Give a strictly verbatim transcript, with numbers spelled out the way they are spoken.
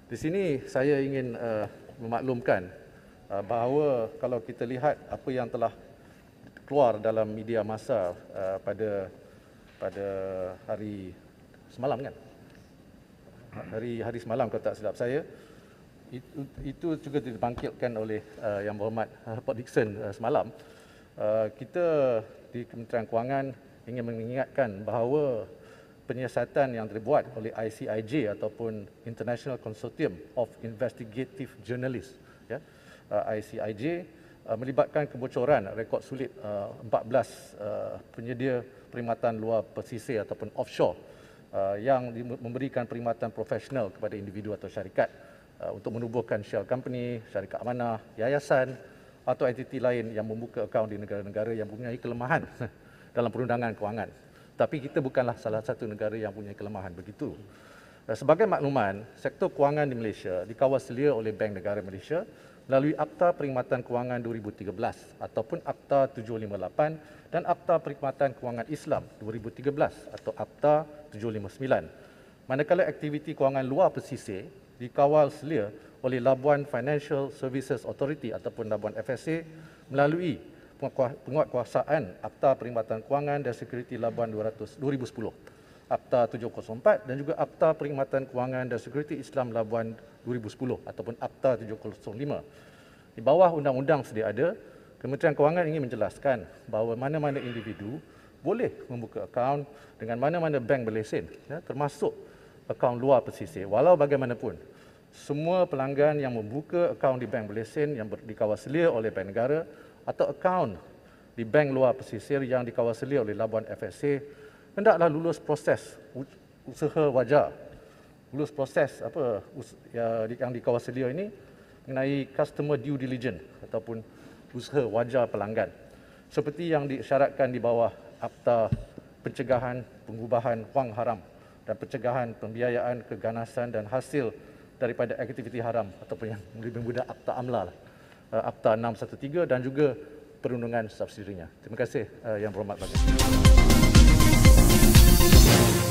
Di sini saya ingin uh, memaklumkan uh, bahawa kalau kita lihat apa yang telah keluar dalam media massa uh, pada pada hari semalam kan? Hari hari semalam kalau tak silap saya, itu, itu juga dibangkitkan oleh uh, Yang Berhormat uh, Port Dickson uh, semalam. Uh, kita di Kementerian Kewangan ingin mengingatkan bahawa penyiasatan yang dibuat oleh I C I J ataupun International Consortium of Investigative Journalists, ya, uh, I C I J, uh, melibatkan kebocoran rekod sulit uh, empat belas uh, penyedia perkhidmatan luar pesisir ataupun offshore uh, yang memberikan perkhidmatan profesional kepada individu atau syarikat uh, untuk menubuhkan shell company, syarikat amanah, yayasan atau entiti lain yang membuka akaun di negara-negara yang mempunyai kelemahan dalam perundangan kewangan. Tapi kita bukanlah salah satu negara yang mempunyai kelemahan begitu. Sebagai makluman, sektor kewangan di Malaysia dikawal selia oleh Bank Negara Malaysia melalui Akta Perkhidmatan Kewangan dua ribu tiga belas ataupun Akta tujuh lima lapan dan Akta Perkhidmatan Kewangan Islam dua ribu tiga belas atau Akta tujuh lima sembilan. Manakala aktiviti kewangan luar pesisir dikawal selia oleh Labuan Financial Services Authority ataupun Labuan F S A melalui penguatkuasaan Akta Perkhidmatan Kewangan dan Sekuriti Labuan dua ribu sepuluh, Akta tujuh kosong empat dan juga Akta Perkhidmatan Kewangan dan Sekuriti Islam Labuan dua ribu sepuluh ataupun Akta tujuh kosong lima. Di bawah undang-undang sedia ada, Kementerian Kewangan ingin menjelaskan bahawa mana-mana individu boleh membuka akaun dengan mana-mana bank berlesen, ya, termasuk akaun luar pesisir. Walau bagaimanapun, semua pelanggan yang membuka akaun di bank berlesen yang dikawal selia oleh Bank Negara atau akaun di bank luar pesisir yang dikawal selia oleh Labuan F S A hendaklah lulus proses usaha wajar. Lulus proses apa yang dikawal selia ini mengenai customer due diligence ataupun usaha wajar pelanggan. Seperti yang disyaratkan di bawah Akta Pencegahan Pengubahan Wang Haram dan Pencegahan Pembiayaan Keganasan dan Hasil daripada aktiviti haram ataupun yang lebih mudah Akta AMLA, Akta enam satu tiga dan juga perundungan subsidinya. Terima kasih Yang Berhormat Baginda.